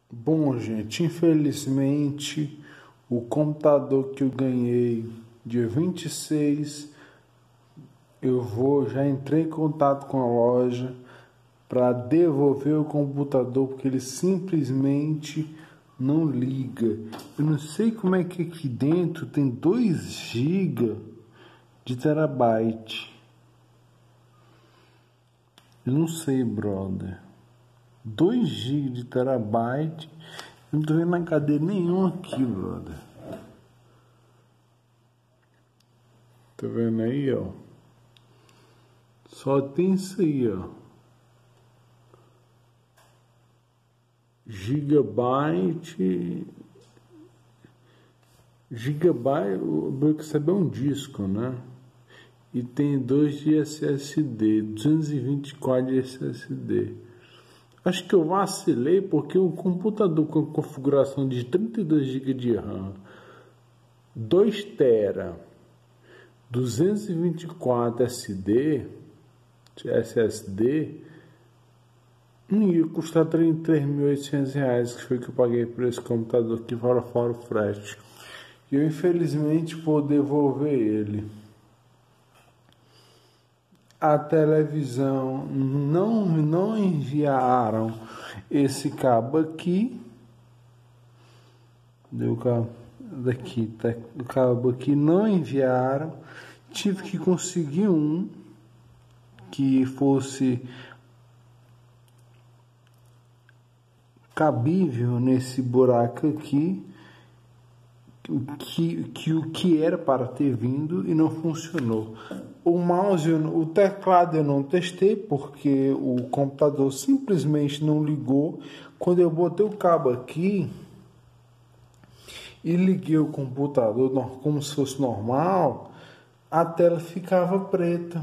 Bom, gente, infelizmente o computador que eu ganhei dia 26, já entrei em contato com a loja para devolver o computador porque ele simplesmente não liga. Eu não sei como é que aqui dentro tem 2 GB de terabyte. Eu não sei, brother. 2 GB de terabyte. Eu não tô vendo na cadeia nenhum aqui, brother. Tá vendo aí, ó? Só tem isso aí, ó. Gigabyte, eu quero saber um disco, né? E tem 2 de SSD, 224 de SSD. Acho que eu vacilei porque o computador com configuração de 32 GB de RAM, 2 TB, 224 SSD, não ia custar R$ 3.800, que foi que eu paguei por esse computador aqui fora o frete. E eu infelizmente vou devolver ele. A televisão não enviaram esse cabo aqui. O cabo aqui não enviaram. Tive que conseguir um que fosse cabível nesse buraco aqui, o que era para ter vindo e não funcionou. O mouse, o teclado eu não testei porque o computador simplesmente não ligou. Quando eu botei o cabo aqui e liguei o computador como se fosse normal, a tela ficava preta.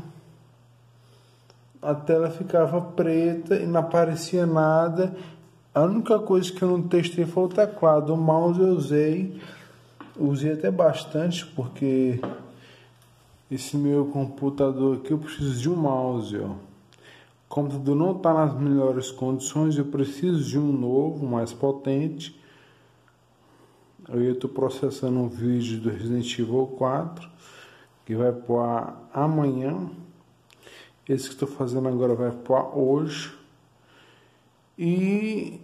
A tela ficava preta e não aparecia nada. A única coisa que eu não testei foi o teclado. O mouse eu usei até bastante, porque esse meu computador aqui eu preciso de um mouse, ó. O computador não está nas melhores condições, eu preciso de um novo, mais potente. Eu estou processando um vídeo do Resident Evil 4, que vai para amanhã. Esse que estou fazendo agora vai para hoje. E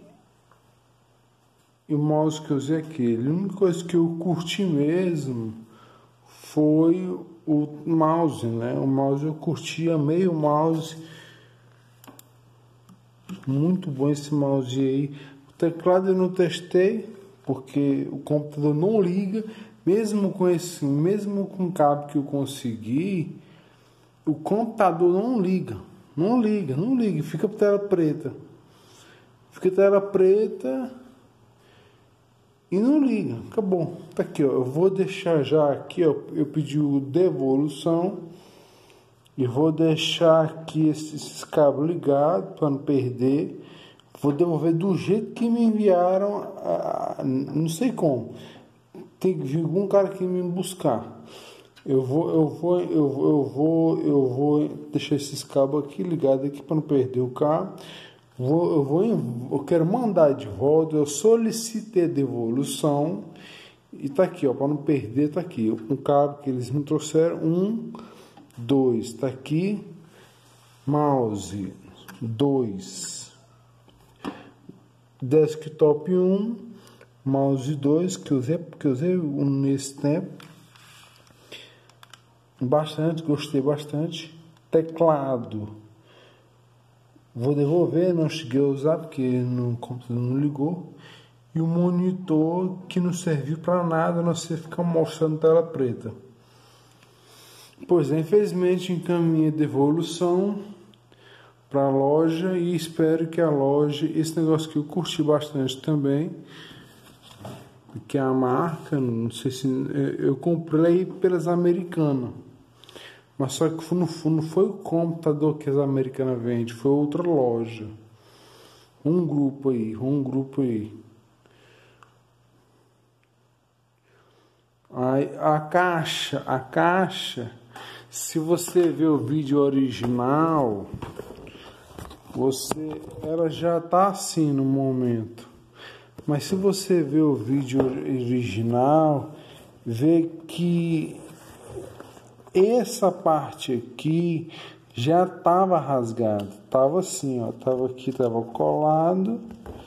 o mouse que eu usei é aquele. A única coisa que eu curti mesmo foi o mouse, né? O mouse eu curti, amei o mouse. Muito bom esse mouse aí. O teclado eu não testei, porque o computador não liga. Mesmo com o cabo que eu consegui, o computador não liga. Não liga. Fica tela preta. E não liga, acabou. Tá aqui, ó. Eu vou deixar já aqui, ó. Eu pedi o devolução. E vou deixar aqui esses cabos ligados para não perder. Vou devolver do jeito que me enviaram. Não sei como. Tem que vir algum cara aqui me buscar. Eu vou deixar esses cabos aqui ligados aqui para não perder o cabo. Eu quero mandar de volta. Eu solicitei a devolução e tá aqui, ó, para não perder, tá aqui o cabo que eles me trouxeram. 1, 2, tá aqui. Mouse 2, desktop 1, mouse 2 que eu usei nesse tempo. Gostei bastante. Teclado vou devolver, não cheguei a usar porque no computador não ligou. E o monitor que não serviu para nada, a não ser ficar mostrando tela preta. Pois é, infelizmente encaminhei a devolução para a loja e espero que a loja, esse negócio que eu curti bastante também, que é a marca, não sei se eu comprei pelas Americanas. Mas só que não foi o computador que as Americanas vendem, foi outra loja. Um grupo aí. Aí, a caixa, se você ver o vídeo original, ela já tá assim no momento. Mas se você ver o vídeo original, vê que essa parte aqui já estava rasgada. Estava assim, ó. Estava aqui, estava colado.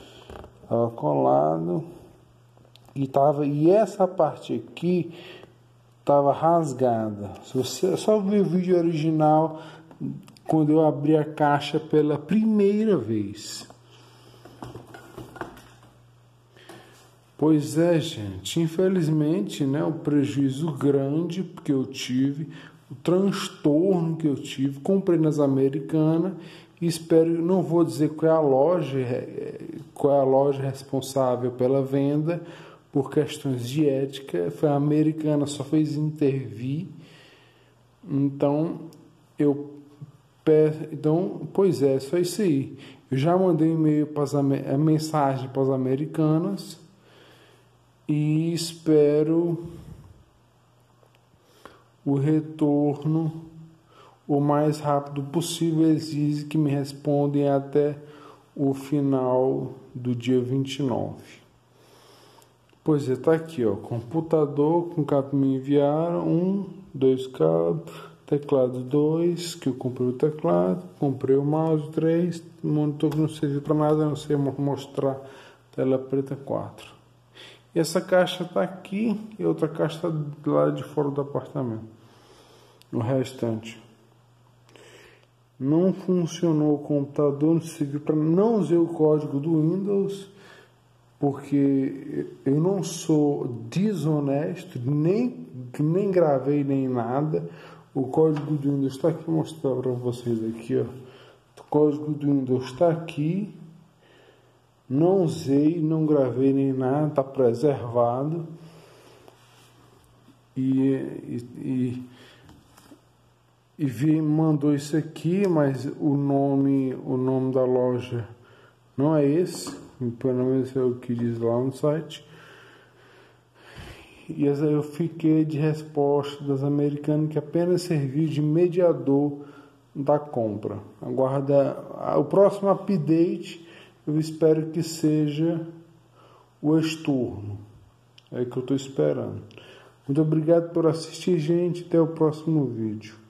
E essa parte aqui estava rasgada. Se você só ver o vídeo original quando eu abri a caixa pela primeira vez. Pois é, gente, infelizmente, né, o prejuízo grande que eu tive, o transtorno que eu tive, comprei nas Americanas e espero, não vou dizer qual é a loja responsável pela venda, por questões de ética, foi a Americana, só fez intervir, então pois é, só isso aí. Eu já mandei e-mail a mensagem para as Americanas e espero o retorno o mais rápido possível. Eles dizem que me respondem até o final do dia 29. Pois é, tá aqui, ó, computador com cabo que me enviaram, 2 cabos, teclado 2, que eu comprei o teclado, comprei o mouse 3, monitor que não serviu para nada, não sei mostrar, tela preta 4. E essa caixa tá aqui e outra caixa tá do lado de fora do apartamento. O restante. Não funcionou o computador, não serviu para, não usei o código do Windows, porque eu não sou desonesto, nem gravei nem nada. O código do Windows está aqui, vou mostrar para vocês aqui, ó. O código do Windows está aqui. Não usei, não gravei nem nada, está preservado. Mandou isso aqui, mas o nome da loja não é esse, pelo menos é o que diz lá no site. E eu fiquei de resposta das Americanas que apenas serviu de mediador da compra. Aguarda o próximo update, eu espero que seja o estorno. É o que eu estou esperando. Muito obrigado por assistir, gente. Até o próximo vídeo.